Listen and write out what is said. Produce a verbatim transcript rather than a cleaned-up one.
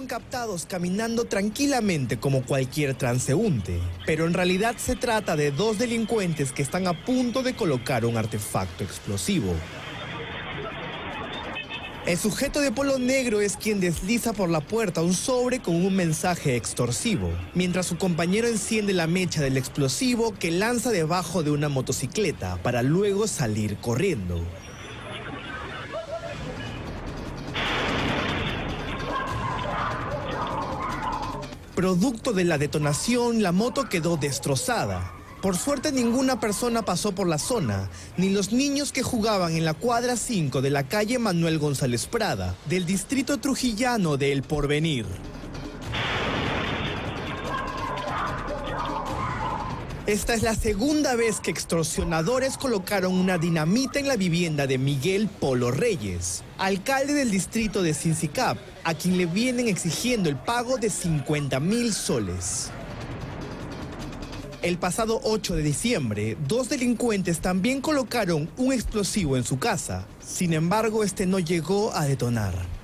fueron captados caminando tranquilamente como cualquier transeúnte, pero en realidad se trata de dos delincuentes que están a punto de colocar un artefacto explosivo. El sujeto de polo negro es quien desliza por la puerta un sobre con un mensaje extorsivo, mientras su compañero enciende la mecha del explosivo que lanza debajo de una motocicleta para luego salir corriendo. Producto de la detonación, la moto quedó destrozada. Por suerte, ninguna persona pasó por la zona, ni los niños que jugaban en la cuadra cinco de la calle Manuel González Prada, del distrito trujillano de El Porvenir. Esta es la segunda vez que extorsionadores colocaron una dinamita en la vivienda de Miguel Polo Reyes, alcalde del distrito de Sincicap, a quien le vienen exigiendo el pago de cincuenta mil soles. El pasado ocho de diciembre, dos delincuentes también colocaron un explosivo en su casa. Sin embargo, este no llegó a detonar.